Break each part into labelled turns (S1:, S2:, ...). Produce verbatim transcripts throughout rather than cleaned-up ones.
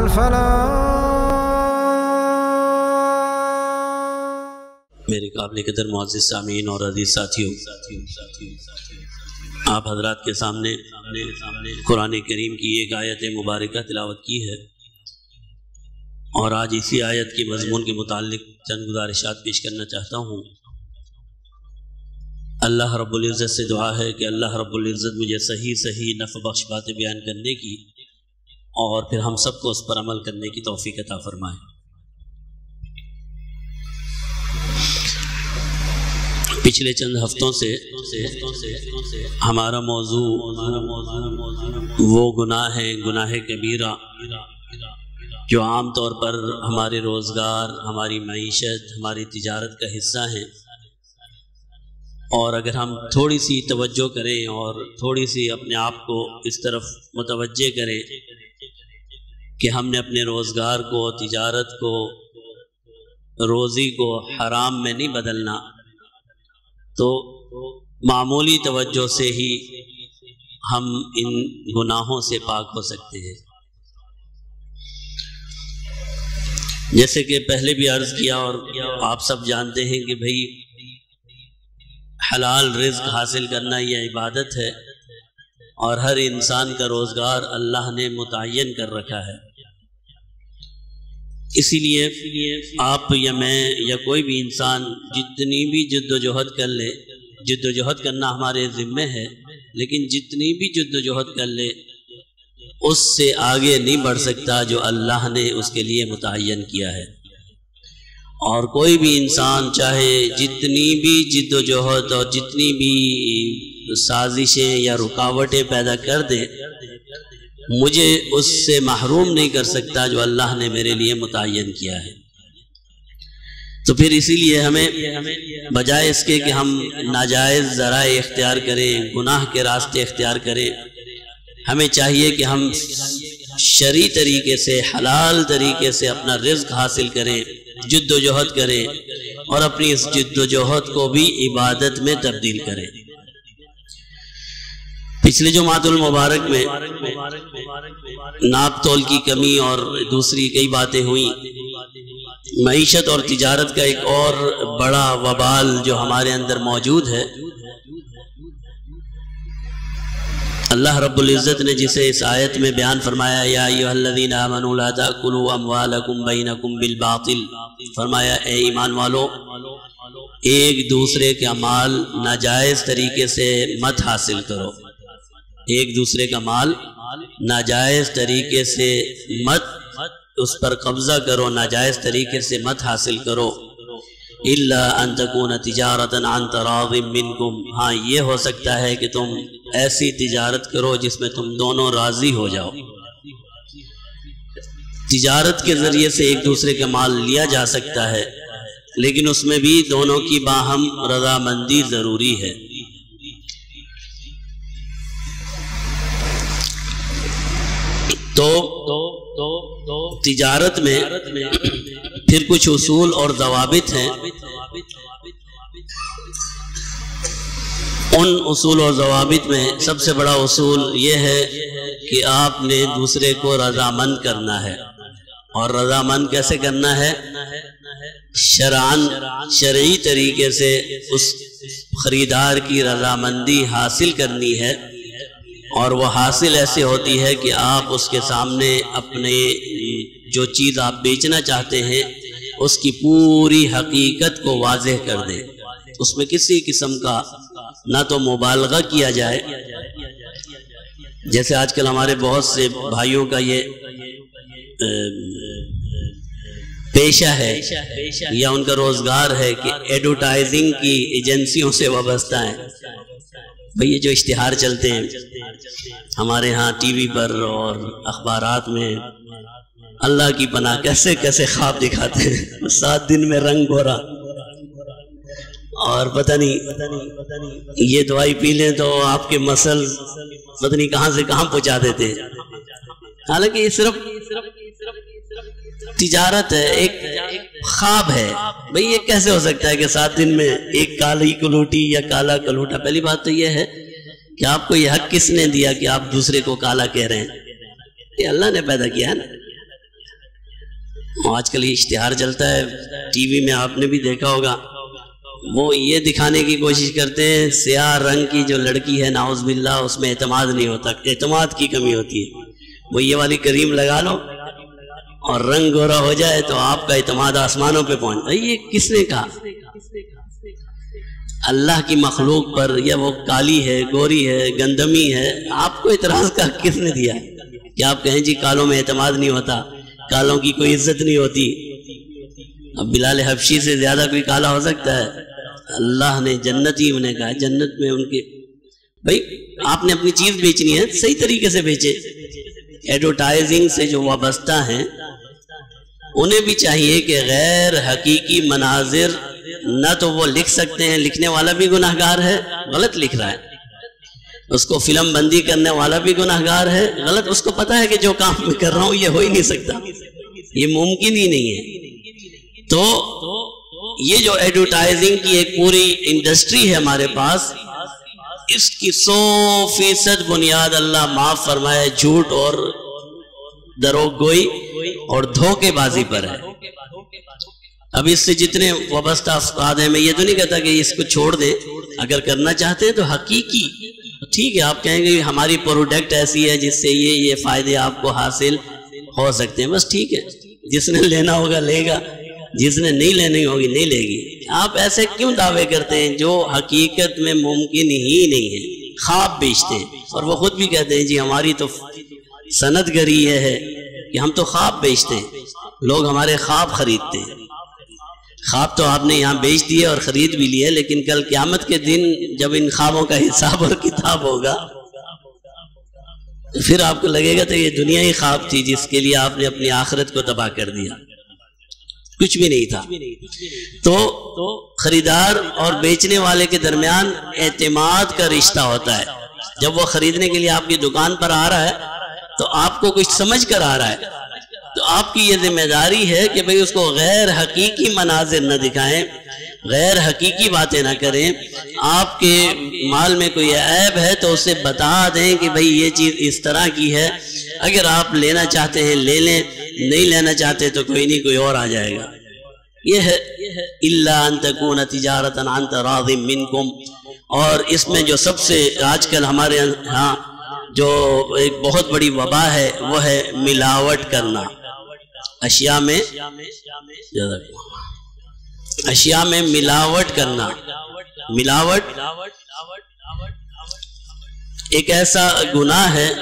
S1: الفلاح.
S2: میرے قابل قدر معزز سامعین اور عزیز ساتھیوں، آپ حضرات کے سامنے قرآن کریم کی ایک آیت مبارکہ تلاوت کی ہے، اور آج اسی آیت کے مضمون کے متعلق چند گزارشات پیش کرنا چاہتا ہوں۔ اللہ رب العزت سے دعا ہے کہ اللہ رب العزت مجھے صحیح صحیح نفع بخش باتیں بیان کرنے کی اور پھر ہم سب کو اس پر عمل کرنے کی توفیق عطا فرمائے۔ پچھلے چند ہفتوں سے ہمارا موضوع وہ گناہ ہے، گناہ کبیرہ، جو عام طور پر ہمارے روزگار، ہماری معیشت، ہماری تجارت کا حصہ ہیں، اور اگر ہم تھوڑی سی توجہ کریں اور تھوڑی سی اپنے آپ کو اس طرف متوجہ کریں کہ ہم نے اپنے روزگار کو، تجارت کو، روزی کو حرام میں نہیں بدلنا، تو معمولی توجہ سے ہی ہم ان گناہوں سے پاک ہو سکتے ہیں۔ جیسے کہ پہلے بھی عرض کیا اور آپ سب جانتے ہیں کہ بھئی حلال رزق حاصل کرنا یہ عبادت ہے، اور ہر انسان کا روزگار اللہ نے متعین کر رکھا ہے۔ اسی لیے آپ یا میں یا کوئی بھی انسان جتنی بھی جد و جہد کر لے، جد و جہد کرنا ہمارے ذمہ ہے، لیکن جتنی بھی جد و جہد کر لے اس سے آگے نہیں بڑھ سکتا جو اللہ نے اس کے لیے متعین کیا ہے۔ اور کوئی بھی انسان چاہے جتنی بھی جد و جہد اور جتنی بھی سازشیں یا رکاوٹیں پیدا کر دے، مجھے اس سے محروم نہیں کر سکتا جو اللہ نے میرے لیے متعین کیا ہے۔ تو پھر اسی لیے ہمیں بجائے اس کے کہ ہم ناجائز ذرائع اختیار کریں، گناہ کے راستے اختیار کریں، ہمیں چاہیے کہ ہم شرعی طریقے سے، حلال طریقے سے اپنا رزق حاصل کریں، جد و جہد کریں، اور اپنی اس جد و جہد کو بھی عبادت میں تبدیل کریں۔ پچھلے جمعۃ المبارک میں ناپ تول کی کمی اور دوسری کئی باتیں ہوئیں۔ معیشت اور تجارت کا ایک اور بڑا وبال جو ہمارے اندر موجود ہے، اللہ رب العزت نے جسے اس آیت میں بیان فرمایا، یا ایھا الذین آمنوا لا تأکلوا اموالکم بینکم بالباطل، فرمایا اے ایمان والو، ایک دوسرے کا مال ناجائز طریقے سے مت حاصل کرو، ایک دوسرے کا مال ناجائز طریقے سے مت اس پر قبضہ کرو، ناجائز طریقے سے مت حاصل کرو، الا ان تکون تجارتا عن تراض منکم، ہاں یہ ہو سکتا ہے کہ تم ایسی تجارت کرو جس میں تم دونوں راضی ہو جاؤ۔ تجارت کے ذریعے سے ایک دوسرے کا مال لیا جا سکتا ہے، لیکن اس میں بھی دونوں کی باہم رضامندی ضروری ہے۔ تو تجارت میں پھر کچھ اصول اور ضوابط ہیں، ان اصول اور ضوابط میں سب سے بڑا اصول یہ ہے کہ آپ نے دوسرے کو رضامند کرنا ہے، اور رضامند کیسے کرنا ہے؟ شرعاً، شرعی طریقے سے اس خریدار کی رضامندی حاصل کرنی ہے، اور وہ حاصل ایسے ہوتی ہے کہ آپ اس کے سامنے اپنے جو چیز آپ بیچنا چاہتے ہیں اس کی پوری حقیقت کو واضح کر دیں، اس میں کسی قسم کا نہ تو مبالغہ کیا جائے، جیسے آج کل ہمارے بہت سے بھائیوں کا یہ پیشہ ہے یا ان کا روزگار ہے کہ ایڈورٹائزنگ کی ایجنسیوں سے وابستہ ہیں۔ بھئی یہ جو اشتہار چلتے ہیں ہمارے ہاں ٹی وی پر اور اخبارات میں، اللہ کی پناہ کیسے کیسے خواب دکھاتے ہیں، سات دن میں رنگ گورا، اور پتہ نہیں یہ دوائی پی لیں تو آپ کے مسل پتہ نہیں کہاں سے کہاں پہنچا دیتے ہیں۔ حالانکہ یہ صرف تجارت ہے، ایک خواب ہے۔ بھئی یہ کیسے ہو سکتا ہے کہ سات دن میں ایک کالی کلوٹی یا کالا کلوٹا؟ پہلی بات تو یہ ہے کہ آپ کو یہ حق کس نے دیا کہ آپ دوسرے کو کالا کہہ رہے ہیں؟ یہ اللہ نے پیدا کیا ہے نا۔ آج کل یہ اشتہار چلتا ہے ٹی وی میں، آپ نے بھی دیکھا ہوگا، وہ یہ دکھانے کی کوشش کرتے ہیں سیاہ رنگ کی جو لڑکی ہے نعوذ باللہ اس میں اعتماد نہیں ہوتا، اعتماد کی کمی ہوتی ہے، وہ یہ والی کریم لگا لو اور رنگ گورا ہو جائے تو آپ کا اعتماد آسمانوں پہ پہنچ جائے۔ یہ کس نے کہا؟ اللہ کی مخلوق پر، یا وہ کالی ہے، گوری ہے، گندمی ہے، آپ کو اعتراض کا کس نے دیا کہ آپ کہیں جی کالوں میں اعتماد نہیں ہوتا، کالوں کی کوئی عزت نہیں ہوتی؟ اب بلال حبشی سے زیادہ کوئی کالا ہو سکتا ہے؟ اللہ نے جنتی انہیں کہا، جنت میں ان کے بھائی آپ نے اپنی چیز بیچنی ہے صحیح طریقے سے بیچے۔ ایڈورٹائزنگ سے جو وابستہ ہیں انہیں بھی چاہیے کہ غیر حقیقی مناظر نہ تو وہ لکھ سکتے ہیں، لکھنے والا بھی گناہ گار ہے، غلط لکھ رہا ہے، اس کو فلم بندی کرنے والا بھی گناہ گار ہے، غلط، اس کو پتا ہے کہ جو کام میں کر رہا ہوں یہ ہو ہی نہیں سکتا، یہ ممکن ہی نہیں ہے۔ تو یہ جو ایڈورٹائزنگ کی ایک پوری انڈسٹری ہے ہمارے پاس، اس کی سو فیصد بنیاد اللہ معاف فرمائے جھوٹ اور دروغ گوئی اور دھوکے بازی پر ہے۔ اب اس سے جتنے وابستہ افراد ہیں، میں یہ تو نہیں کہتا کہ اس کو چھوڑ دیں، اگر کرنا چاہتے ہیں تو حقیقی ٹھیک ہے، آپ کہیں گے ہماری پروڈکٹ ایسی ہے جس سے یہ یہ فائدے آپ کو حاصل ہو سکتے ہیں، بس ٹھیک ہے، جس نے لینا ہوگا لے گا، جس نے نہیں لینی ہوگی نہیں لے گی۔ آپ ایسے کیوں دعوے کرتے ہیں جو حقیقت میں ممکن ہی نہیں ہے؟ خواب بیچتے ہیں، اور وہ خود بھی کہتے ہیں جی ہماری تو صنعت گری یہ ہے کہ ہم تو خواب بیچتے ہیں، لوگ ہمارے خواب خریدتے ہیں۔ خواب تو آپ نے یہاں بیچ دیے اور خرید بھی لیے، لیکن کل قیامت کے دن جب ان خوابوں کا حساب اور کتاب ہوگا پھر آپ کو لگے گا تو یہ دنیا ہی خواب تھی جس کے لیے آپ نے اپنی آخرت کو تباہ کر دیا، کچھ بھی نہیں تھا۔ تو خریدار اور بیچنے والے کے درمیان اعتماد کا رشتہ ہوتا ہے۔ جب وہ خریدنے کے لیے آپ کی دکان پر آ رہا ہے تو آپ کو کچھ سمجھ کر آ رہا ہے، تو آپ کی یہ ذمہ داری ہے کہ بھئی اس کو غیر حقیقی مناظر نہ دکھائیں، غیر حقیقی باتیں نہ کریں۔ آپ کے مال میں کوئی عیب ہے تو اسے بتا دیں کہ بھئی یہ چیز اس طرح کی ہے، اگر آپ لینا چاہتے ہیں لے لیں، نہیں لینا چاہتے تو کوئی نہیں، کوئی اور آ جائے گا۔ یہ ہے اِلَّا أَن تَكُونَ تِجَارَةً عَن تَرَاضٍ مِّنكُمْ۔ اور اس میں جو سب سے آج کل ہمارے ہاں جو ایک بہت بڑی وبا ہے وہ ہے ملاوٹ کرنا اشیاء میں، اشیاء میں ملاوٹ کرنا۔ ملاوٹ ایک ایسا گناہ ہے،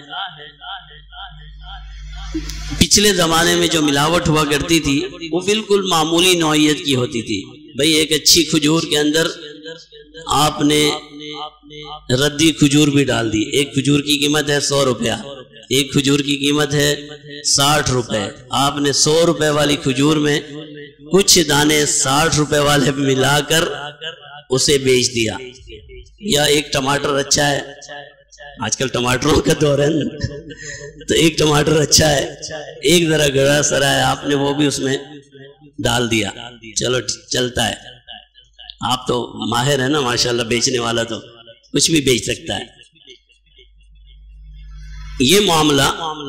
S2: پچھلے زمانے میں جو ملاوٹ ہوا کرتی تھی وہ بالکل معمولی نوعیت کی ہوتی تھی۔ بھئی ایک اچھی کھجور کے اندر آپ نے ردی کھجور بھی ڈال دی، ایک کھجور کی قیمت ہے سو روپیہ، ایک کھجور کی قیمت ہے ساٹھ روپے، آپ نے سو روپے والی کھجور میں کچھ دانے ساٹھ روپے والے ملا کر اسے بیچ دیا۔ یا ایک ٹماٹر اچھا ہے، آج کل ٹماٹروں کا دور ہے تو ایک ٹماٹر اچھا ہے، ایک ذرا گڑا سرا ہے، آپ نے وہ بھی اس میں ڈال دیا، چلو چلتا ہے۔ آپ تو ماہر ہے نا ماشاءاللہ، بیچنے والا تو کچھ بھی بیچ سکتا ہے۔ یہ معاملہ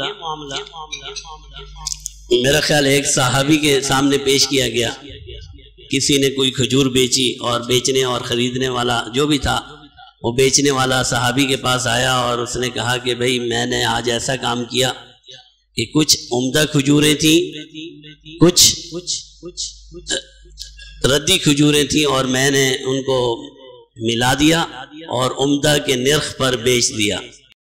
S2: میرا خیال ایک صحابی کے سامنے پیش کیا گیا، کسی نے کوئی کھجور بیچی اور بیچنے اور خریدنے والا جو بھی تھا وہ بیچنے والا صحابی کے پاس آیا اور اس نے کہا کہ بھئی میں نے آج ایسا کام کیا کہ کچھ عمدہ کھجوریں تھیں، کچھ ردی کھجوریں تھیں، اور میں نے ان کو ملا دیا اور عمدہ کے نرخ پر بیچ دیا۔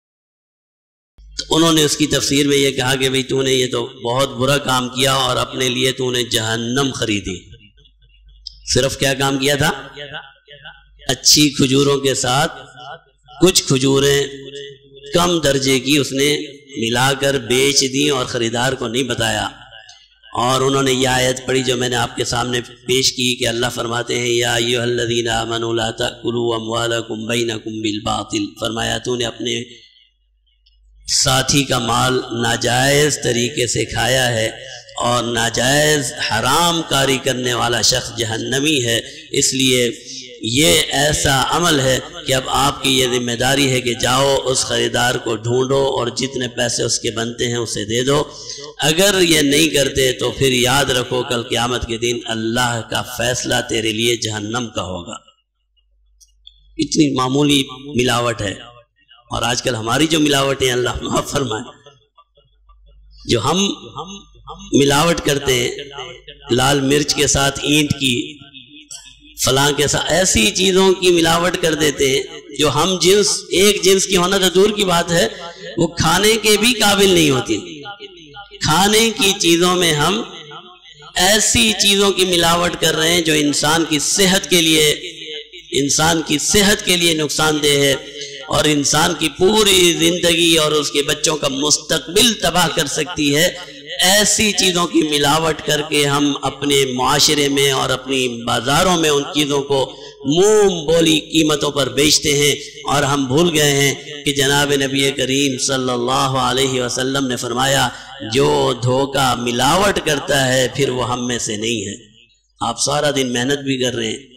S2: تو انہوں نے اس کی تفسیر میں یہ کہا کہ بھئی تو نے یہ تو بہت برا کام کیا اور اپنے لیے تو نے جہنم خریدی۔ صرف کیا کام کیا تھا؟ اچھی کھجوروں کے ساتھ کچھ کھجوریں کم درجے کی اس نے ملا کر بیچ دی اور خریدار کو نہیں بتایا۔ اور انہوں نے یہ آیت پڑھی جو میں نے آپ کے سامنے پیش کی کہ اللہ فرماتے ہیں یا ایھا الذین آمنوا لا تأکلوا اموالکم بینکم بالباطل، فرمایا تو نے اپنے ساتھی کا مال ناجائز طریقے سے کھایا ہے اور ناجائز حرام کاری کرنے والا شخص جہنمی ہے، اس لیے یہ ایسا عمل ہے کہ اب آپ کی یہ ذمہ داری ہے کہ جاؤ اس خریدار کو ڈھونڈو اور جتنے پیسے اس کے بنتے ہیں اسے دے دو۔ اگر یہ نہیں کرتے تو پھر یاد رکھو کل قیامت کے دن اللہ کا فیصلہ تیرے لیے جہنم کا ہوگا۔ اتنی معمولی ملاوٹ ہے، اور آج کل ہماری جو ملاوٹیں اللہ معاف فرمائے، جو ہم ملاوٹ کرتے ہیں لال مرچ کے ساتھ اینٹ کی، فلاں کے ساتھ ایسی چیزوں کی ملاوٹ کر دیتے ہیں جو ہم جنس ایک جنس کی ہونا تو دور کی بات ہے، وہ کھانے کے بھی قابل نہیں ہوتی۔ کھانے کی چیزوں میں ہم ایسی چیزوں کی ملاوٹ کر رہے ہیں جو انسان کی صحت کے لیے انسان کی صحت کے لیے نقصان دہ ہے، اور انسان کی پوری زندگی اور اس کے بچوں کا مستقبل تباہ کر سکتی ہے۔ ایسی چیزوں کی ملاوٹ کر کے ہم اپنے معاشرے میں اور اپنی بازاروں میں ان چیزوں کو موم بولی قیمتوں پر بیچتے ہیں، اور ہم بھول گئے ہیں کہ جناب نبی کریم صلی اللہ علیہ وسلم نے فرمایا جو دھوکہ ملاوٹ کرتا ہے پھر وہ ہم میں سے نہیں ہے۔ آپ سارا دن محنت بھی کر رہے ہیں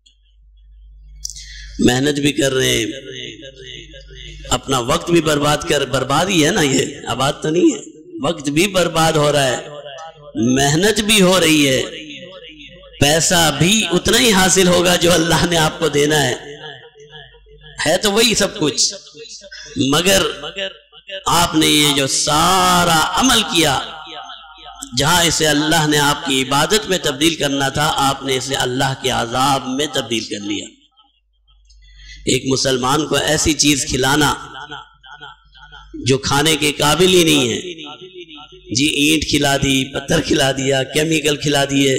S2: محنت بھی کر رہے ہیں اپنا وقت بھی برباد کر برباد ہی ہے نا، یہ آباد تو نہیں ہے، وقت بھی برباد ہو رہا ہے، محنت بھی ہو رہی ہے، پیسہ بھی اتنا ہی حاصل ہوگا جو اللہ نے آپ کو دینا ہے ہے تو وہی سب کچھ، مگر آپ نے یہ جو سارا عمل کیا، جہاں اسے اللہ نے آپ کی عبادت میں تبدیل کرنا تھا آپ نے اسے اللہ کے عذاب میں تبدیل کر لیا۔ ایک مسلمان کو ایسی چیز کھلانا جو کھانے کے قابل ہی نہیں ہے، جی اینٹ کھلا دی، پتھر کھلا دیا، کیمیکل کھلا دیے،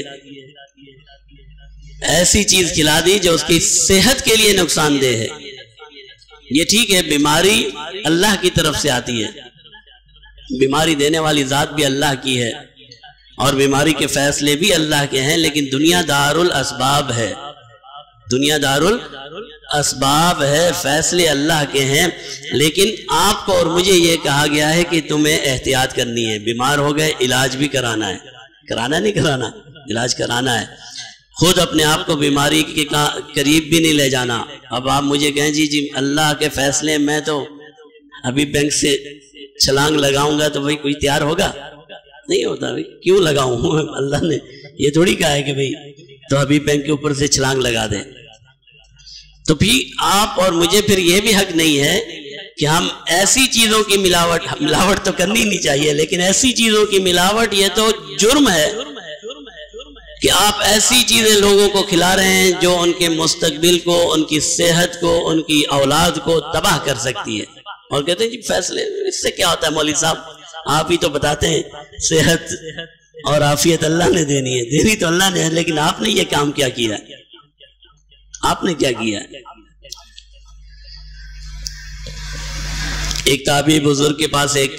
S2: ایسی چیز کھلا دی جو اس کی صحت کے لیے نقصان دہ ہے۔ یہ ٹھیک ہے، بیماری اللہ کی طرف سے آتی ہے، بیماری دینے والی ذات بھی اللہ کی ہے اور بیماری کے فیصلے بھی اللہ کے ہیں، لیکن دنیا دار الاسباب ہے، دنیا دار الاسباب ہے، فیصلے اللہ کے ہیں، لیکن آپ کو اور مجھے یہ کہا گیا ہے کہ تمہیں احتیاط کرنی ہے، بیمار ہو گئے علاج بھی کرانا ہے، کرانا نہیں کرانا علاج کرانا ہے، خود اپنے آپ کو بیماری کے قریب بھی نہیں لے جانا۔ اب آپ مجھے کہیں جی جی اللہ کے فیصلے، میں تو ابھی بینک سے چھلانگ لگاؤں گا تو بھئی کوئی تیار ہوگا؟ نہیں ہوتا، بھئی کیوں لگاؤں؟ اللہ نے یہ تھوڑی کہا ہے کہ بھئی تو ابھی بینک کے اوپر سے چھلانگ لگا دیں۔ تو بھی آپ اور مجھے پھر یہ بھی حق نہیں ہے کہ ہم ایسی چیزوں کی ملاوٹ ملاوٹ تو کرنی نہیں چاہیے، لیکن ایسی چیزوں کی ملاوٹ یہ تو جرم ہے کہ آپ ایسی چیزیں لوگوں کو کھلا رہے ہیں جو ان کے مستقبل کو، ان کی صحت کو، ان کی اولاد کو تباہ کر سکتی ہے، اور کہتے ہیں جی فیصلے اس سے کیا ہوتا ہے مولوی صاحب، آپ ہی تو بتاتے ہیں صحت اور عافیت اللہ نے دینی ہے، دینی تو اللہ نے ہے، لیکن آپ نے یہ کام کیا کیا، آپ نے کیا کیا؟ ایک تابعی بزرگ کے پاس ایک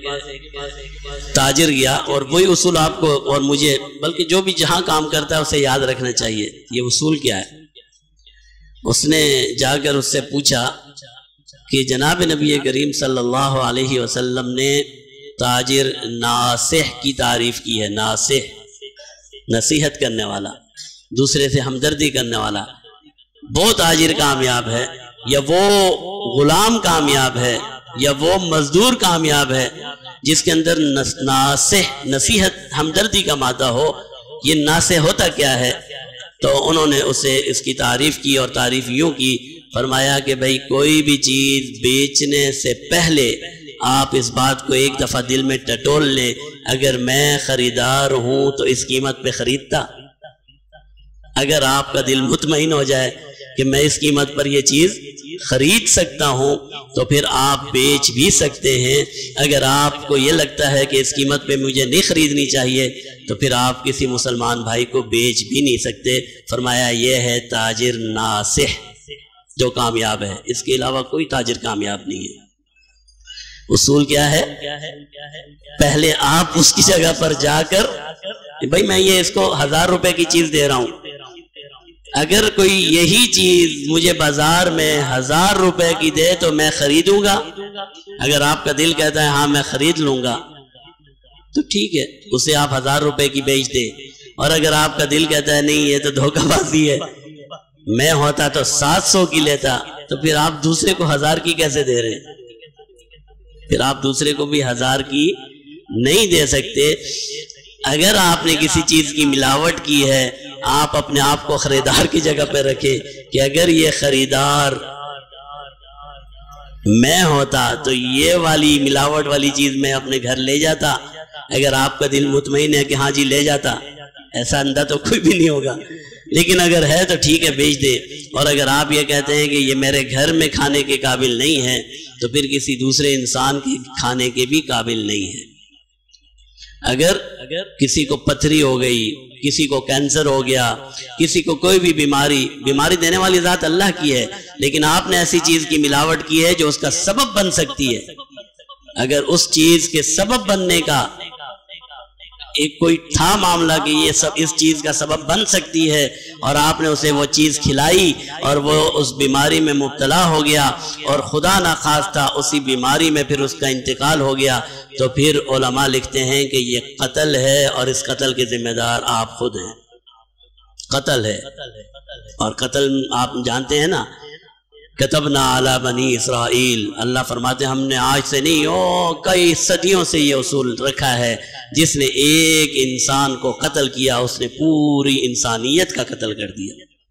S2: تاجر گیا، اور وہی اصول آپ کو اور مجھے بلکہ جو بھی جہاں کام کرتا ہے اسے یاد رکھنا چاہیے۔ یہ اصول کیا ہے؟ اس نے جا کر اس سے پوچھا کہ جناب نبی کریم صلی اللہ علیہ وسلم نے تاجر ناصح کی تعریف کی ہے، ناصح نصیحت کرنے والا، دوسرے سے ہمدردی کرنے والا، وہ تاجر کامیاب ہے یا وہ غلام کامیاب ہے یا وہ مزدور کامیاب ہے جس کے اندر ناصح نصیحت ہمدردی کا مادہ ہو؟ یہ ناصح ہوتا کیا ہے؟ تو انہوں نے اسے اس کی تعریف کی، اور تعریف یوں کی، فرمایا کہ بھئی کوئی بھی چیز بیچنے سے پہلے آپ اس بات کو ایک دفعہ دل میں ٹٹول لیں، اگر میں خریدار ہوں تو اس قیمت پہ خریدتا؟ اگر آپ کا دل مطمئن ہو جائے کہ میں اس قیمت پر یہ چیز خرید سکتا ہوں تو پھر آپ بیچ بھی سکتے ہیں۔ اگر آپ کو یہ لگتا ہے کہ اس قیمت پہ مجھے نہیں خریدنی چاہیے تو پھر آپ کسی مسلمان بھائی کو بیچ بھی نہیں سکتے۔ فرمایا یہ ہے تاجر ناصح جو کامیاب ہے، اس کے علاوہ کوئی تاجر کامیاب نہیں ہے۔ اصول کیا ہے؟ پہلے آپ اس کی جگہ پر جا کر بھائی میں یہ اس کو ہزار روپے کی چیز دے رہا ہوں، اگر کوئی یہی چیز مجھے بازار میں ہزار روپے کی دے تو میں خریدوں گا۔ اگر آپ کا دل کہتا ہے ہاں میں خرید لوں گا تو ٹھیک ہے، اسے آپ ہزار روپے کی بیچ دیں، اور اگر آپ کا دل کہتا ہے نہیں یہ تو دھوکہ بازی ہے، میں ہوتا تو سات سو کی لیتا، تو پھر آپ دوسرے کو ہزار کی کیسے دے رہے ہیں؟ پھر آپ دوسرے کو بھی ہزار کی نہیں دے سکتے۔ اگر آپ نے کسی چیز کی ملاوٹ کی ہے، آپ اپنے آپ کو خریدار کی جگہ پہ رکھے کہ اگر یہ خریدار میں ہوتا تو یہ والی ملاوٹ والی چیز میں اپنے گھر لے جاتا۔ اگر آپ کا دل مطمئن ہے کہ ہاں جی لے جاتا، ایسا اندھا تو کوئی بھی نہیں ہوگا، لیکن اگر ہے تو ٹھیک ہے بیچ دے۔ اور اگر آپ یہ کہتے ہیں کہ یہ میرے گھر میں کھانے کے قابل نہیں ہے، تو پھر کسی دوسرے انسان کے کھانے کے بھی قابل نہیں ہے۔ اگر کسی کو پتھری ہو گئی، کسی کو کینسر ہو گیا، کسی کو کوئی بھی بیماری بیماری دینے والی ذات اللہ کی ہے، لیکن آپ نے ایسی چیز کی ملاوٹ کی ہے جو اس کا سبب بن سکتی ہے، اگر اس چیز کے سبب بننے کا ایک کوئی تھا معاملہ کہ یہ سب اس چیز کا سبب بن سکتی ہے، اور آپ نے اسے وہ چیز کھلائی اور وہ اس بیماری میں مبتلا ہو گیا، اور خدا نخواستہ اسی بیماری میں پھر اس کا انتقال ہو گیا، تو پھر علماء لکھتے ہیں کہ یہ قتل ہے، اور اس قتل کے ذمہ دار آپ خود ہیں۔ قتل ہے، اور قتل آپ جانتے ہیں نا، کتبنا علی بنی اسرائیل، اللہ فرماتے ہیں ہم نے آج سے نہیں، او کئی صدیوں سے یہ اصول رکھا ہے، جس نے ایک انسان کو قتل کیا اس نے پوری انسانیت کا قتل کر دیا۔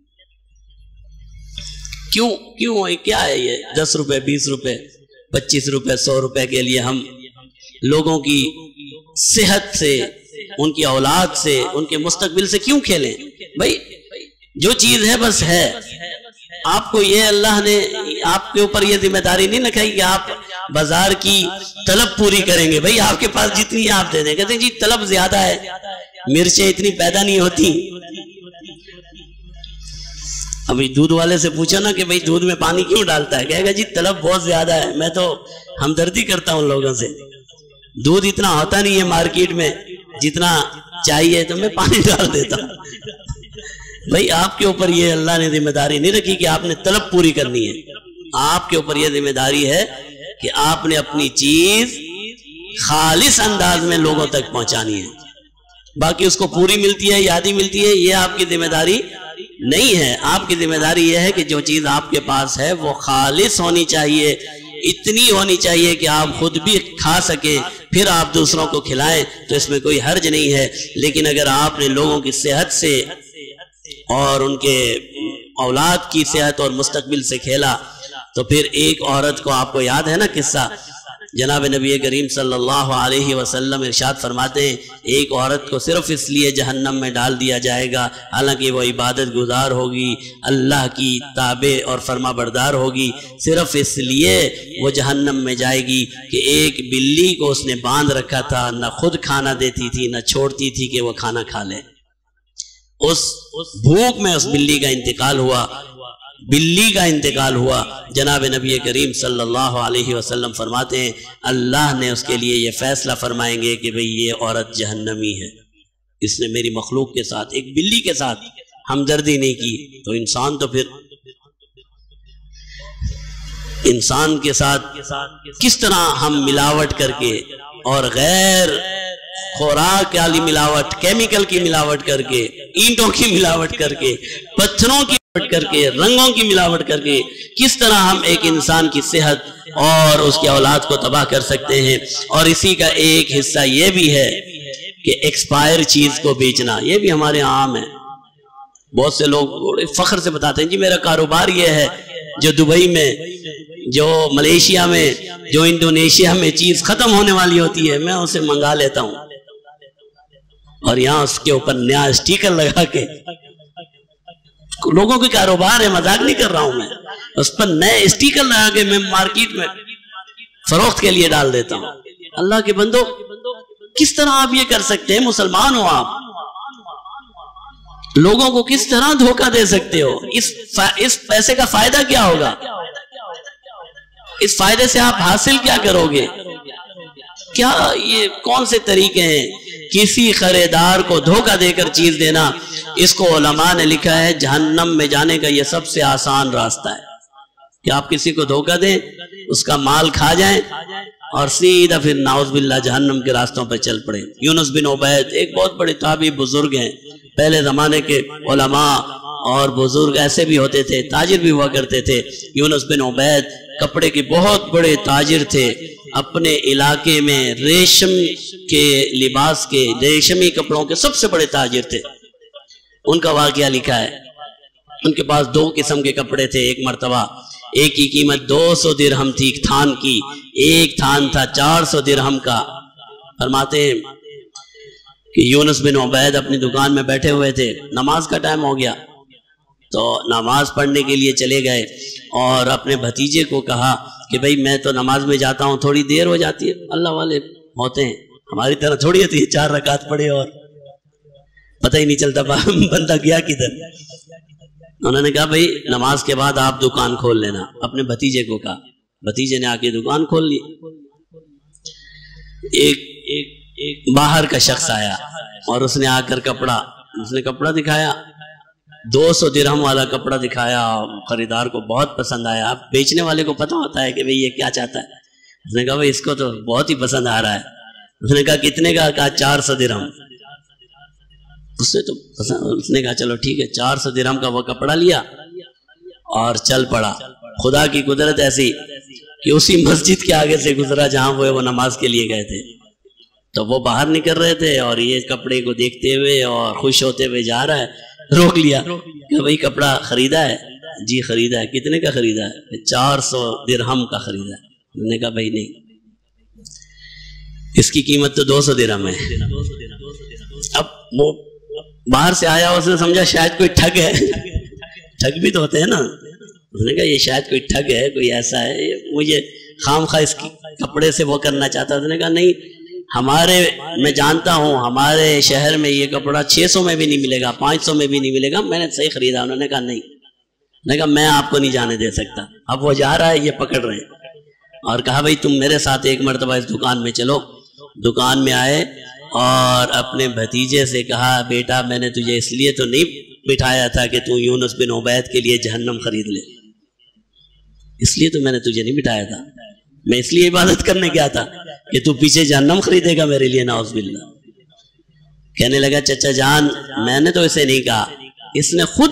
S2: کیوں کیوں کیا ہے یہ دس روپے بیس روپے پچیس روپے سو روپے کے لیے ہم لوگوں کی صحت سے، ان کی اولاد سے، ان کے مستقبل سے کیوں کھیلیں؟ بھائی جو چیز ہے بس ہے، آپ کو یہ اللہ نے آپ کے اوپر یہ ذمہ داری نہیں لکھائی کہ آپ بازار کی طلب پوری کریں گے۔ بھائی آپ کے پاس جتنی آپ دے دیں، کہتے ہیں جی طلب زیادہ ہے، مرچیں اتنی پیدا نہیں ہوتی۔ ابھی دودھ والے سے پوچھو نا کہ بھائی دودھ میں پانی کیوں ڈالتا ہے، کہے گا جی طلب بہت زیادہ ہے، میں تو ہمدردی کرتا ہوں لوگوں سے، دودھ اتنا ہوتا نہیں ہے مارکیٹ میں جتنا چاہیے، تو میں پانی ڈال دیتا ہوں۔ بھائی آپ کے اوپر یہ اللہ نے ذمہ داری نہیں رکھی کہ آپ نے طلب پوری کرنی ہے، آپ کے اوپر یہ ذمہ داری ہے کہ آپ نے اپنی چیز خالص انداز میں لوگوں تک پہنچانی ہے۔ باقی اس کو پوری ملتی ہے، یادی ملتی ہے، یہ آپ کی ذمہ داری نہیں ہے۔ آپ کی ذمہ داری یہ ہے کہ جو چیز آپ کے پاس ہے وہ خالص ہونی چاہیے، اتنی ہونی چاہیے کہ آپ خود بھی کھا سکیں، پھر آپ دوسروں کو کھلائیں، تو اس میں کوئی حرج نہیں ہے۔ لیکن اگر آپ نے لوگوں کی صحت سے اور ان کے اولاد کی صحت اور مستقبل سے کھیلا، تو پھر ایک عورت کو، آپ کو یاد ہے نا قصہ، جناب نبی کریم صلی اللہ علیہ وسلم ارشاد فرماتے ہیں ایک عورت کو صرف اس لیے جہنم میں ڈال دیا جائے گا، حالانکہ وہ عبادت گزار ہوگی، اللہ کی تابع اور فرما بردار ہوگی، صرف اس لیے وہ جہنم میں جائے گی کہ ایک بلی کو اس نے باندھ رکھا تھا، نہ خود کھانا دیتی تھی نہ چھوڑتی تھی کہ وہ کھانا کھا لے۔ اس بھوک میں اس بلی کا انتقال ہوا، بلی کا انتقال ہوا۔ جناب نبی کریم صلی اللہ علیہ وسلم فرماتے ہیں اللہ نے اس کے لیے یہ فیصلہ فرمائیں گے کہ بھئی یہ عورت جہنمی ہے، اس نے میری مخلوق کے ساتھ، ایک بلی کے ساتھ ہمدردی نہیں کی۔ تو انسان تو پھر انسان کے ساتھ کس طرح ہم ملاوٹ کر کے اور غیر خوراک والی ملاوٹ، کیمیکل کی ملاوٹ کر کے، اینٹوں کی ملاوٹ کر کے، پتھروں کی ملاوٹ کر کے، رنگوں کی ملاوٹ کر کے کس طرح ہم ایک انسان کی صحت اور اس کی اولاد کو تباہ کر سکتے ہیں۔ اور اسی کا ایک حصہ یہ بھی ہے کہ ایکسپائر چیز کو بیچنا، یہ بھی ہمارے عام ہے۔ بہت سے لوگ بڑے فخر سے بتاتے ہیں جی میرا کاروبار یہ ہے، جو دبئی میں، جو ملیشیا میں، جو انڈونیشیا میں چیز ختم ہونے والی ہوتی ہے میں اسے منگا لیتا ہوں، اور یہاں اس کے اوپر نیا اسٹیکر لگا کے، لوگوں کے کاروبار ہے، مذاق نہیں کر رہا ہوں میں، اس پر نئے اسٹیکر لگا کے میں مارکیٹ میں فروخت کے لیے ڈال دیتا ہوں۔ اللہ کے بندو کس طرح آپ یہ کر سکتے ہیں؟ مسلمان ہو آپ، لوگوں کو کس طرح دھوکہ دے سکتے ہو؟ اس اس پیسے کا فائدہ کیا ہوگا؟ اس فائدے سے آپ حاصل کیا کرو گے؟ کیا یہ کون سے طریقے ہیں؟ کسی خریدار کو دھوکہ دے کر چیز دینا، اس کو علماء نے لکھا ہے جہنم میں جانے کا یہ سب سے آسان راستہ ہے، کہ آپ کسی کو دھوکہ دیں، اس کا مال کھا جائیں اور سیدھا پھر نعوذ باللہ جہنم کے راستوں پہ چل پڑے۔ یونس بن عبید ایک بہت بڑے تابعی بزرگ ہیں، پہلے زمانے کے علماء اور بزرگ ایسے بھی ہوتے تھے، تاجر بھی ہوا کرتے تھے۔ یونس بن عبید کپڑے کے بہت بڑے تاجر تھے، اپنے علاقے میں ریشم کے لباس کے، ریشمی کپڑوں کے سب سے بڑے تاجر تھے۔ ان کا واقعہ لکھا ہے، ان کے پاس دو قسم کے کپڑے تھے۔ ایک مرتبہ ایک کی قیمت دو سو درہم تھی تھان کی، ایک تھان تھا چار سو درہم کا۔ فرماتے ہیں کہ یونس بن عبید اپنی دکان میں بیٹھے ہوئے تھے، نماز کا ٹائم ہو گیا تو نماز پڑھنے کے لیے چلے گئے اور اپنے بھتیجے کو کہا کہ بھئی میں تو نماز میں جاتا ہوں، تھوڑی دیر ہو جاتی ہے، اللہ والے ہوتے ہیں ہماری طرح تھوڑی ہوتی ہے چار رکعت پڑھے اور پتہ ہی نہیں چلتا بندہ گیا کدھر۔ انہوں نے کہا بھئی نماز کے بعد آپ دکان کھول لینا، اپنے بھتیجے کو کہا۔ بھتیجے نے آ کے دکان کھول لی۔ ایک ایک ایک باہر کا شخص آیا اور اس نے آ کر کپڑا اس نے کپڑا دکھایا، دو سو درہم والا کپڑا دکھایا، خریدار کو بہت پسند آیا۔ اب بیچنے والے کو پتہ ہوتا ہے کہ بھئی یہ کیا چاہتا ہے۔ اس نے کہا بھئی اس کو تو بہت ہی پسند آ رہا ہے۔ اس نے کہا کتنے کا؟ کہا چار سو درہم۔ اس سے تو پسند، اس نے کہا چلو ٹھیک ہے، چار سو درہم کا وہ کپڑا لیا اور چل پڑا۔ خدا کی قدرت ایسی کہ اسی مسجد کے آگے سے گزرا جہاں وہ وہ نماز کے لیے گئے تھے، تو وہ باہر نکل رہے تھے اور یہ کپڑے کو دیکھتے ہوئے اور خوش ہوتے ہوئے جا رہا ہے۔ روک لیا کہ بھئی کپڑا خریدا ہے؟ جی خریدا ہے۔ کتنے کا خریدا ہے؟ چار سو درہم کا خریدا ہے۔ انہوں نے کہا بھئی نہیں، اس کی قیمت تو دو سو درہم ہے۔ اب وہ باہر سے آیا، اس نے سمجھا شاید کوئی ٹھگ ہے، ٹھگ بھی تو ہوتے ہیں نا۔ اس نے کہا یہ شاید کوئی ٹھگ ہے، کوئی ایسا ہے، مجھے خام خواہ اس کی کپڑے سے وہ کرنا چاہتا ہے۔ اس نے کہا نہیں، ہمارے میں جانتا ہوں ہمارے شہر میں یہ کپڑا چھ سو میں بھی نہیں ملے گا، پانچ سو میں بھی نہیں ملے گا، میں نے صحیح خریدا۔ انہوں نے کہا نہیں، میں نے کہا میں آپ کو نہیں جانے دے سکتا۔ اب وہ جا رہا ہے، یہ پکڑ رہے ہیں اور کہا بھئی تم میرے ساتھ ایک مرتبہ اس دکان میں چلو۔ دکان میں آئے اور اپنے بھتیجے سے کہا بیٹا میں نے تجھے اس لیے تو نہیں بٹھایا تھا کہ تو یونس بن عبید کے لیے جہنم خرید لے، اس لیے تو میں نے تجھے نہیں بٹھایا تھا، میں اس لیے عبادت کرنے گیا تھا کہ تو پیچھے جہنم خریدے گا میرے لیے، نعوذ باللہ۔ کہنے لگا چچا جان میں نے تو اسے نہیں کہا، اس نے خود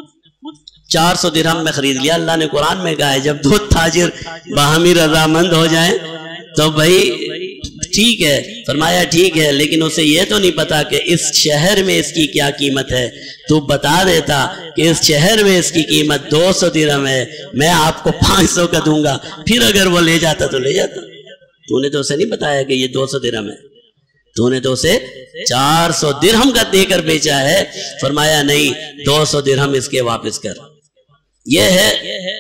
S2: چار سو درہم میں خرید لیا۔ اللہ نے قرآن میں کہا ہے جب دو تاجر باہمی رضامند ہو جائیں تو بھائی ٹھیک ہے۔ فرمایا ٹھیک ہے، لیکن اسے یہ تو نہیں پتا کہ اس شہر میں اس کی کیا قیمت ہے، تو بتا دیتا کہ اس شہر میں اس کی قیمت دو سو درہم ہے، میں آپ کو پانچ سو کا دوں گا، پھر اگر وہ لے جاتا تو لے جاتا۔ تو نے تو اسے نہیں بتایا کہ یہ دو سو درہم ہے، تو نے تو اسے چار سو درہم کا دے کر بیچا ہے۔ فرمایا نہیں، دو سو درہم اس کے واپس کر۔ یہ ہے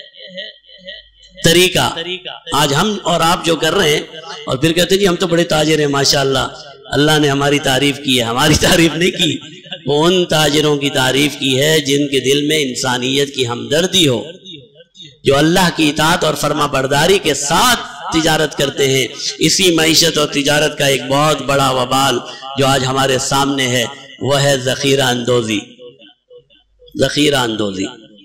S2: طریقہ آج ہم اور آپ جو کر رہے ہیں، اور پھر کہتے ہیں جی ہم تو بڑے تاجر ہیں ماشاءاللہ، اللہ نے ہماری تعریف کی ہے۔ ہماری تعریف نہیں کی، وہ ان تاجروں کی تعریف کی ہے جن کے دل میں انسانیت کی ہمدردی ہو، جو اللہ کی اطاعت اور فرما برداری کے ساتھ تجارت کرتے ہیں۔ اسی معیشت اور تجارت کا ایک بہت بڑا وبال جو آج ہمارے سامنے ہے وہ ہے ذخیرہ اندوزی۔ ذخیرہ اندوزی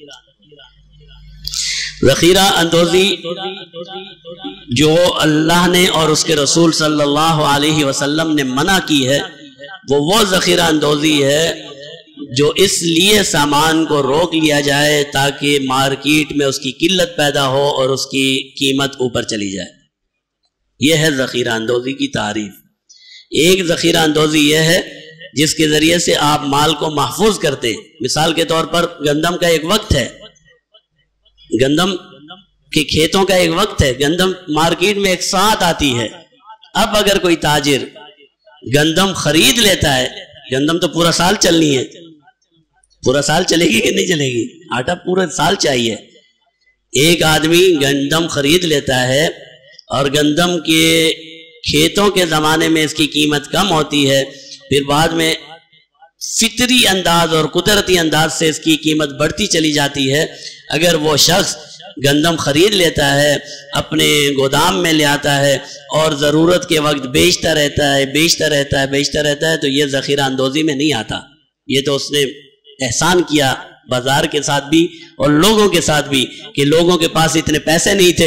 S2: ذخیرہ اندوزی جو اللہ نے اور اس کے رسول صلی اللہ علیہ وسلم نے منع کی ہے، وہ وہ ذخیرہ اندوزی ہے جو اس لیے سامان کو روک لیا جائے تاکہ مارکیٹ میں اس کی قلت پیدا ہو اور اس کی قیمت اوپر چلی جائے۔ یہ ہے ذخیرہ اندوزی کی تعریف۔ ایک ذخیرہ اندوزی یہ ہے جس کے ذریعے سے آپ مال کو محفوظ کرتے ہیں۔ مثال کے طور پر گندم کا ایک وقت ہے، گندم کے کھیتوں کا ایک وقت ہے، گندم مارکیٹ میں ایک ساتھ آتی ہے۔ اب اگر کوئی تاجر گندم خرید لیتا ہے، گندم تو پورا سال چلنی ہے، پورا سال چلے گی کہ نہیں چلے گی؟ آٹا پورا سال چاہیے۔ ایک آدمی گندم خرید لیتا ہے اور گندم کے کھیتوں کے زمانے میں اس کی قیمت کم ہوتی ہے، پھر بعد میں فطری انداز اور قدرتی انداز سے اس کی قیمت بڑھتی چلی جاتی ہے۔ اگر وہ شخص گندم خرید لیتا ہے، اپنے گودام میں لے آتا ہے اور ضرورت کے وقت بیچتا رہتا ہے بیچتا رہتا ہے بیچتا رہتا ہے تو یہ ذخیرہ اندوزی میں نہیں آتا۔ یہ تو اس نے احسان کیا بازار کے ساتھ بھی اور لوگوں کے ساتھ بھی، کہ لوگوں کے پاس اتنے پیسے نہیں تھے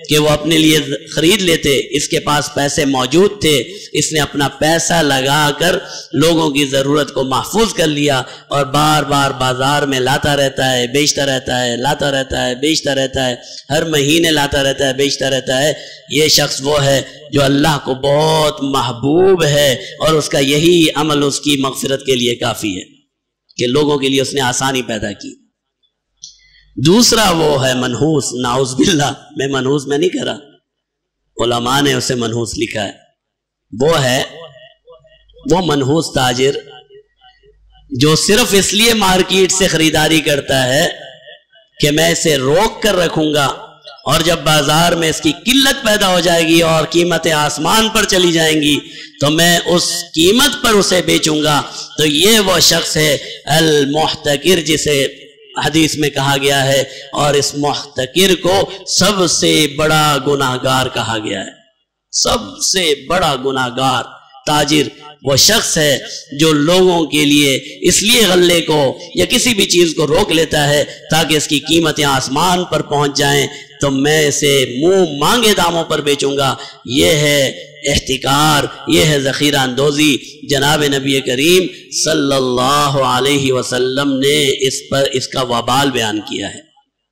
S2: کہ وہ اپنے لیے خرید لیتے، اس کے پاس پیسے موجود تھے، اس نے اپنا پیسہ لگا کر لوگوں کی ضرورت کو محفوظ کر لیا اور بار بار بازار میں لاتا رہتا ہے، بیچتا رہتا ہے، لاتا رہتا ہے، بیچتا رہتا ہے، ہر مہینے لاتا رہتا ہے، بیچتا رہتا ہے۔ یہ شخص وہ ہے جو اللہ کو بہت محبوب ہے اور اس کا یہی عمل اس کی مغفرت کے لیے کافی ہے کہ لوگوں کے لیے اس نے آسانی پیدا کی۔ دوسرا وہ ہے منحوس، نعوذ باللہ، میں منحوس میں نہیں کہہ رہا، علماء نے اسے منحوس لکھا ہے۔ وہ ہے وہ منحوس تاجر جو صرف اس لیے مارکیٹ سے خریداری کرتا ہے کہ میں اسے روک کر رکھوں گا اور جب بازار میں اس کی قلت پیدا ہو جائے گی اور قیمتیں آسمان پر چلی جائیں گی تو میں اس قیمت پر اسے بیچوں گا۔ تو یہ وہ شخص ہے المحتکر جسے حدیث میں کہا گیا ہے، اور اس محتکر کو سب سے بڑا گناہگار کہا گیا ہے۔ سب سے بڑا گناہگار تاجر وہ شخص ہے جو لوگوں کے لیے اس لیے غلے کو یا کسی بھی چیز کو روک لیتا ہے تاکہ اس کی قیمتیں آسمان پر پہنچ جائیں تو میں اسے منہ مانگے داموں پر بیچوں گا۔ یہ ہے احتکار، یہ ہے ذخیرہ اندوزی۔ جناب نبی کریم صلی اللہ علیہ وسلم نے اس پر اس کا وبال بیان کیا ہے۔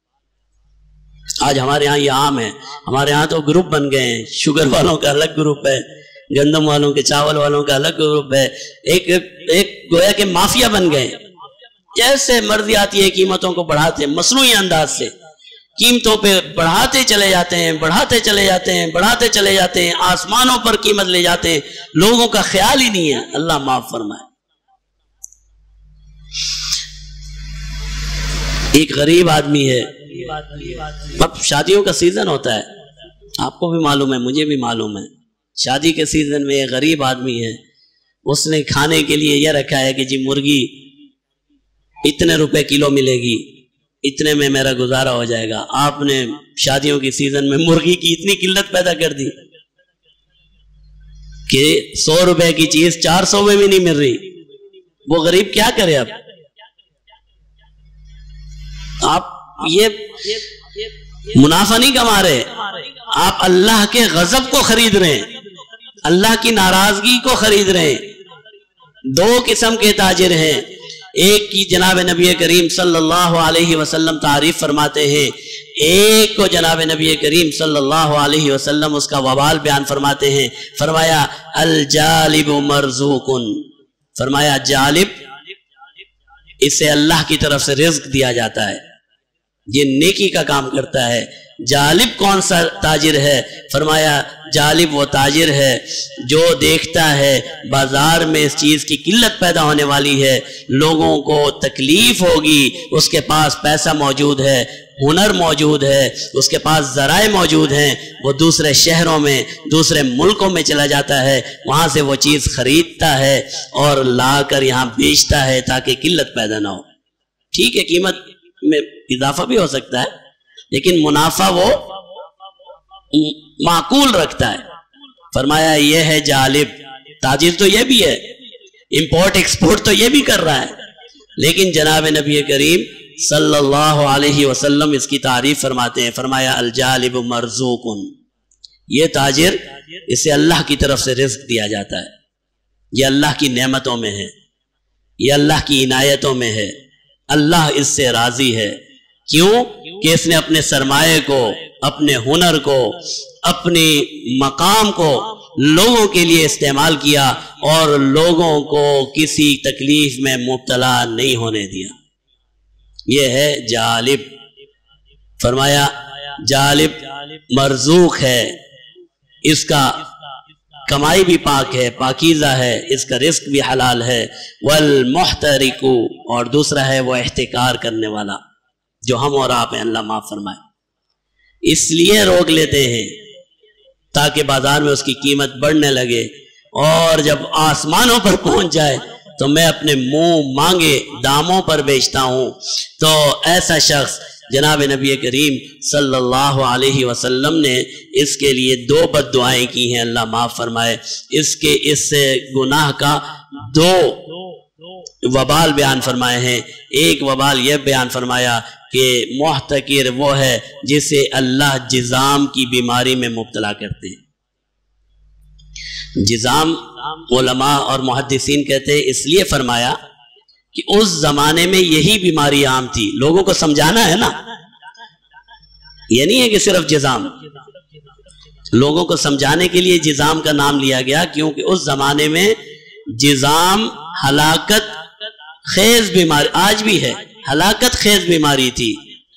S2: آج ہمارے ہاں یہ عام ہے، ہمارے ہاں تو گروپ بن گئے ہیں، شوگر والوں کا الگ گروپ ہے، گندم والوں کے، چاول والوں کا الگ گروپ ہے، ایک ایک گویا کہ مافیا بن گئے، جیسے مرضی آتی ہے قیمتوں کو بڑھاتے ہیں، مصنوعی انداز سے قیمتوں پہ بڑھاتے چلے جاتے ہیں، بڑھاتے چلے جاتے ہیں، بڑھاتے چلے جاتے ہیں، آسمانوں پر قیمت لے جاتے ہیں، لوگوں کا خیال ہی نہیں ہے۔ اللہ معاف فرمائے۔ ایک غریب آدمی ہے، اب شادیوں کا سیزن ہوتا ہے، آپ کو بھی معلوم ہے، مجھے بھی معلوم ہے، شادی کے سیزن میں ایک غریب آدمی ہے، اس نے کھانے کے لیے یہ رکھا ہے کہ جی مرغی اتنے روپے کلو ملے گی، اتنے میں میرا گزارا ہو جائے گا۔ آپ نے شادیوں کی سیزن میں مرغی کی اتنی قلت پیدا کر دی کہ سو روپے کی چیز چار سو میں بھی نہیں مل رہی، وہ غریب کیا کرے؟ اب آپ یہ منافع نہیں کما رہے، آپ اللہ کے غضب کو خرید رہے ہیں، اللہ کی ناراضگی کو خرید رہے ہیں۔ دو قسم کے تاجر ہیں، ایک کی جناب نبی کریم صلی اللہ علیہ وسلم تعریف فرماتے ہیں، ایک کو جناب نبی کریم صلی اللہ علیہ وسلم اس کا وبال بیان فرماتے ہیں۔ فرمایا الجالب مرزوق، فرمایا جالب، اسے اللہ کی طرف سے رزق دیا جاتا ہے، یہ نیکی کا کام کرتا ہے۔ جالب کون سا تاجر ہے؟ فرمایا جالب وہ تاجر ہے جو دیکھتا ہے بازار میں اس چیز کی قلت پیدا ہونے والی ہے، لوگوں کو تکلیف ہوگی، اس کے پاس پیسہ موجود ہے، ہنر موجود ہے، اس کے پاس ذرائع موجود ہیں، وہ دوسرے شہروں میں، دوسرے ملکوں میں چلا جاتا ہے، وہاں سے وہ چیز خریدتا ہے اور لا کر یہاں بیچتا ہے تاکہ قلت پیدا نہ ہو۔ ٹھیک ہے، قیمت میں اضافہ بھی ہو سکتا ہے لیکن منافع وہ معقول رکھتا ہے۔ فرمایا یہ ہے جالب تاجر، تو یہ بھی ہے، امپورٹ ایکسپورٹ تو یہ بھی کر رہا ہے، لیکن جناب نبی کریم صلی اللہ علیہ وسلم اس کی تعریف فرماتے ہیں۔ فرمایا الجالب مرزوق، یہ تاجر، اسے اللہ کی طرف سے رزق دیا جاتا ہے، یہ اللہ کی نعمتوں میں ہے، یہ اللہ کی عنایتوں میں ہے، اللہ اس سے راضی ہے۔ کیوں کہ اس نے اپنے سرمایے کو، اپنے ہنر کو، اپنی مقام کو لوگوں کے لیے استعمال کیا اور لوگوں کو کسی تکلیف میں مبتلا نہیں ہونے دیا۔ یہ ہے جالب۔ فرمایا جالب مرزوق ہے، اس کا کمائی بھی پاک ہے، پاکیزہ ہے، اس کا رزق بھی حلال ہے۔ والمحترق، اور دوسرا ہے وہ احتکار کرنے والا جو ہم اور آپ ہیں، اللہ معاف فرمائے۔ اس لیے روک لیتے ہیں تاکہ بازار میں اس کی قیمت بڑھنے لگے اور جب آسمانوں پر پہنچ جائے تو میں اپنے منہ مانگے داموں پر بیچتا ہوں۔ تو ایسا شخص جناب نبی کریم صلی اللہ علیہ وسلم نے اس کے لیے دو بد دعائیں کی ہیں، اللہ معاف فرمائے۔ اس کے اس گناہ کا دو وبال بیان فرمائے ہیں۔ ایک وبال یہ بیان فرمایا کہ محتقر وہ ہے جسے اللہ جزام کی بیماری میں مبتلا کرتے ہیں۔ جزام علماء اور محدثین کہتے ہیں اس لیے فرمایا کہ اس زمانے میں یہی بیماری عام تھی، لوگوں کو سمجھانا ہے نا، یہ نہیں ہے کہ صرف جزام، لوگوں کو سمجھانے کے لیے جزام کا نام لیا گیا، کیونکہ اس زمانے میں جزام ہلاکت خیز بیماری، آج بھی ہے، ہلاکت خیز بیماری تھی۔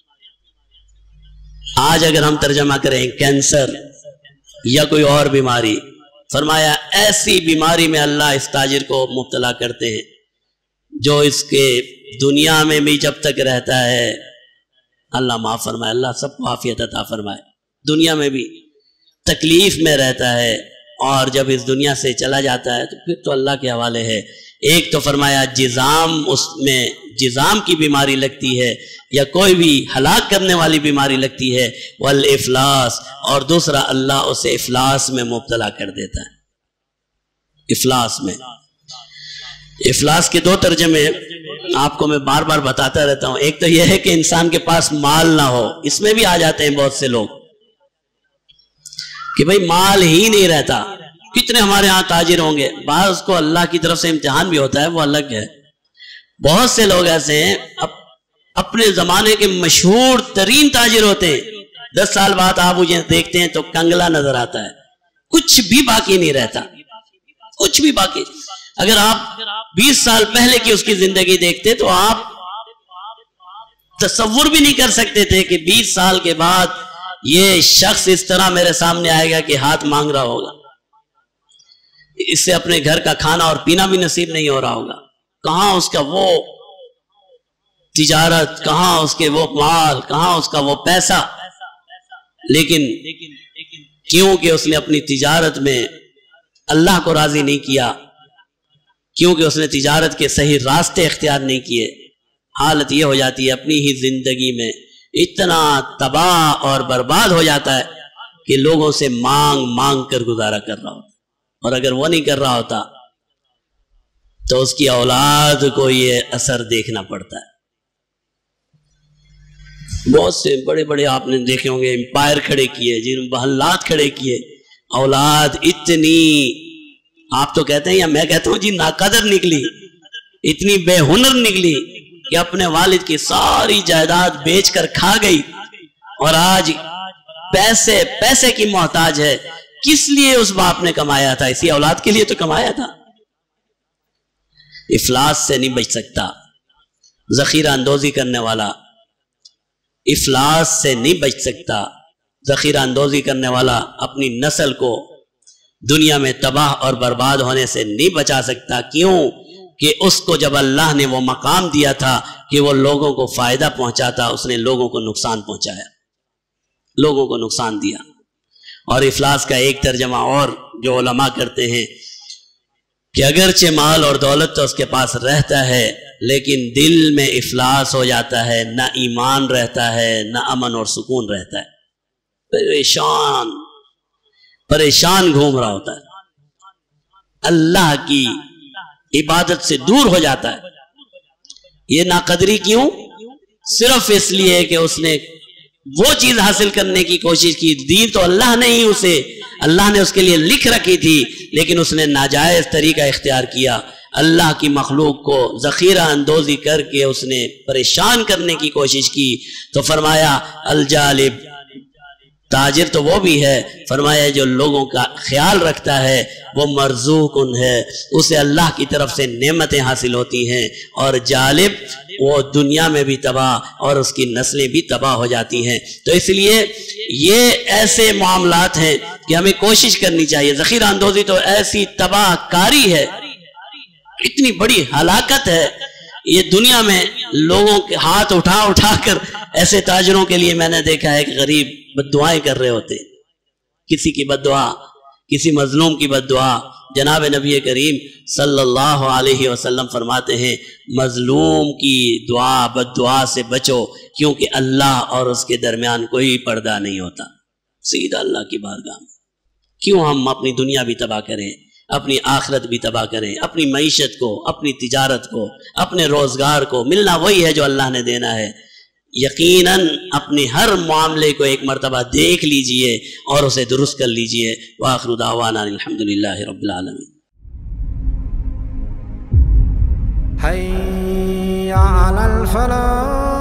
S2: آج اگر ہم ترجمہ کریں کینسر یا کوئی اور بیماری، فرمایا ایسی بیماری میں اللہ اس تاجر کو مبتلا کرتے ہیں جو اس کے دنیا میں بھی جب تک رہتا ہے، اللہ معاف فرمائے، اللہ سب کو عافیت عطا فرمائے، دنیا میں بھی تکلیف میں رہتا ہے، اور جب اس دنیا سے چلا جاتا ہے تو پھر تو اللہ کے حوالے ہے۔ ایک تو فرمایا جزام، اس میں جزام کی بیماری لگتی ہے یا کوئی بھی ہلاک کرنے والی بیماری لگتی ہے، والافلاس، اور دوسرا اللہ اسے افلاس میں مبتلا کر دیتا ہے۔ افلاس میں، افلاس کے دو ترجمے آپ کو میں بار بار بتاتا رہتا ہوں۔ ایک تو یہ ہے کہ انسان کے پاس مال نہ ہو، اس میں بھی آ جاتے ہیں بہت سے لوگ کہ بھئی مال ہی نہیں رہتا۔ کتنے ہمارے ہاں تاجر ہوں گے، بعض کو اللہ کی طرف سے امتحان بھی ہوتا ہے، وہ الگ ہے۔ بہت سے لوگ ایسے ہیں اپنے زمانے کے مشہور ترین تاجر ہوتے ہیں، دس سال بعد آپ مجھے دیکھتے ہیں تو کنگلا نظر آتا ہے، کچھ بھی باقی نہیں رہتا، کچھ بھی باقی۔ اگر آپ بیس سال پہلے کی اس کی زندگی دیکھتے تو آپ تصور بھی نہیں کر سکتے تھے کہ بیس سال کے بعد یہ شخص اس طرح میرے سامنے آئے گا کہ ہاتھ مانگ رہا ہوگا، اس سے اپنے گھر کا کھانا اور پینا بھی نصیب نہیں ہو رہا ہوگا۔ کہاں اس کا وہ تجارت، کہاں اس کے وہ مال، کہاں اس کا وہ پیسہ، لیکن کیونکہ اس نے اپنی تجارت میں اللہ کو راضی نہیں کیا، کیونکہ اس نے تجارت کے صحیح راستے اختیار نہیں کیے، حالت یہ ہو جاتی ہے اپنی ہی زندگی میں اتنا تباہ اور برباد ہو جاتا ہے کہ لوگوں سے مانگ مانگ کر گزارا کر رہا ہوتا، اور اگر وہ نہیں کر رہا ہوتا تو اس کی اولاد کو یہ اثر دیکھنا پڑتا ہے۔ بہت سے بڑے بڑے آپ نے دیکھے ہوں گے امپائر کھڑے کیے، جن محلات کھڑے کیے، اولاد اتنی، آپ تو کہتے ہیں یا میں کہتا ہوں جی ناقدر نکلی، اتنی بے ہنر نکلی کہ اپنے والد کی ساری جائیداد بیچ کر کھا گئی، اور آج پیسے پیسے کی محتاج ہے۔ کس لیے اس باپ نے کمایا تھا؟ اسی اولاد کے لیے تو کمایا تھا۔ افلاس سے نہیں بچ سکتا ذخیرہ اندوزی کرنے والا، افلاس سے نہیں بچ سکتا ذخیرہ اندوزی کرنے والا، اپنی نسل کو دنیا میں تباہ اور برباد ہونے سے نہیں بچا سکتا۔ کیوں کہ اس کو جب اللہ نے وہ مقام دیا تھا کہ وہ لوگوں کو فائدہ پہنچاتا، اس نے لوگوں کو نقصان پہنچایا، لوگوں کو نقصان دیا۔ اور افلاس کا ایک ترجمہ اور جو علماء کرتے ہیں کہ اگرچہ مال اور دولت تو اس کے پاس رہتا ہے، لیکن دل میں افلاس ہو جاتا ہے، نہ ایمان رہتا ہے، نہ امن اور سکون رہتا ہے، پریشان پریشان گھوم رہا ہوتا ہے، اللہ کی عبادت سے دور ہو جاتا ہے۔ یہ ناقدری کیوں؟ صرف اس لیے کہ اس نے وہ چیز حاصل کرنے کی کوشش کی، دی تو اللہ نے ہی اسے، اللہ نے اس کے لیے لکھ رکھی تھی، لیکن اس نے ناجائز طریقہ اختیار کیا، اللہ کی مخلوق کو ذخیرہ اندوزی کر کے اس نے پریشان کرنے کی کوشش کی۔ تو فرمایا الجالب، تاجر تو وہ بھی ہے، فرمایا جو لوگوں کا خیال رکھتا ہے وہ مرزوق ان ہے، اسے اللہ کی طرف سے نعمتیں حاصل ہوتی ہیں، اور جالب وہ دنیا میں بھی تباہ اور اس کی نسلیں بھی تباہ ہو جاتی ہیں۔ تو اس لیے یہ ایسے معاملات ہیں کہ ہمیں کوشش کرنی چاہیے۔ ذخیرہ اندوزی تو ایسی تباہ کاری ہے، اتنی بڑی ہلاکت ہے، یہ دنیا میں لوگوں کے ہاتھ اٹھا اٹھا کر ایسے تاجروں کے لیے میں نے دیکھا ہے کہ غریب بد دعائیں کر رہے ہوتے، کسی کی بد دعا، کسی مظلوم کی بد دعا۔ جناب نبی کریم صلی اللہ علیہ وسلم فرماتے ہیں مظلوم کی دعا بد دعا سے بچو، کیونکہ اللہ اور اس کے درمیان کوئی پردہ نہیں ہوتا، سیدھا اللہ کی بارگاہ میں۔ کیوں ہم اپنی دنیا بھی تباہ کریں، اپنی آخرت بھی تباہ کریں، اپنی معیشت کو، اپنی تجارت کو، اپنے روزگار کو۔ ملنا وہی ہے جو اللہ نے دینا ہے۔ یقیناً اپنے ہر معاملے کو ایک مرتبہ دیکھ لیجئے اور اسے درست کر لیجئے۔ وآخر دعوانا الحمدللہ رب العالمین۔
S1: حی علی الفلاح۔